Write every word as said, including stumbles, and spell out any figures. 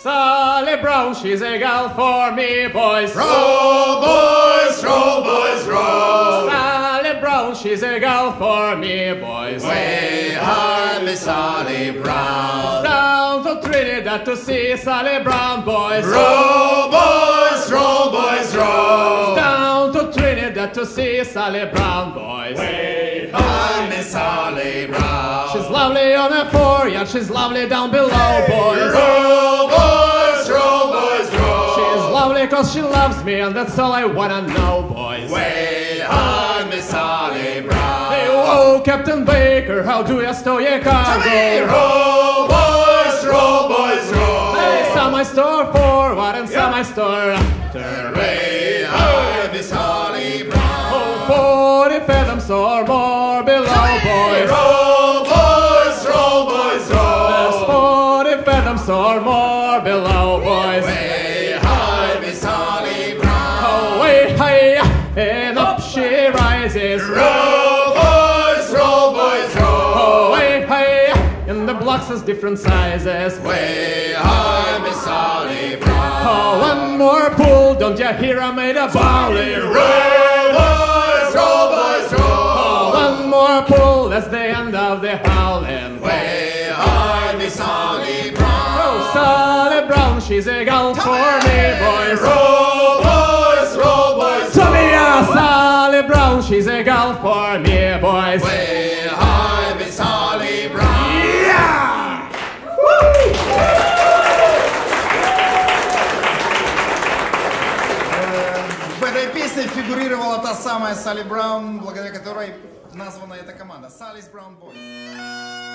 Sally Brown, she's a gal for me, boys. Roll, boys, roll, boys, roll. Sally Brown, she's a gal for me, boys. Way hard, Miss Sally Brown. Down to Trinidad to see Sally Brown, boys. Roll, boys, roll, boys, roll. Down to Trinidad to see Sally Brown, boys. Way hard, Miss Sally Brown. She's lovely on the foreyard, she's lovely down below, boys. Roll, boys, roll, boys, roll. She's lovely cause she loves me, and that's all I wanna know, boys. Way hard, Miss Sally Brown. Hey, whoa, Captain Baker, how do you stow your cargo? Roll, boys, roll, boys, roll. Hey, some I store forward and some I store after. Way hard, Miss Sally Brown. Oh, forty fathoms or more below, boys. Roll, boys, roll, boys, roll. There's forty fathoms or more below, boys. Way high, Miss Sally Brown. Oh, way high, and up she rises. Roll, boys, roll, boys, roll. Oh, way high, and the blocks has different sizes. Way high, Miss Sally Brown. Oh, one more pull, don't you hear I made a volley? Roll, boys, roll, boys, roll. Oh, one more pull, that's the end of the howling. Way high, Miss Sally Brown. Oh, Sally Brown, she's a gal for me, boys. Roll, boys, roll, boys, Tell me, roll. yeah, Sally Brown, she's a gal for me, boys. Way high, Miss Sally Brown. Yeah! В этой песне фигурировала та самая Салли Браун, благодаря которой названа эта команда. Саллис Браун Бойс.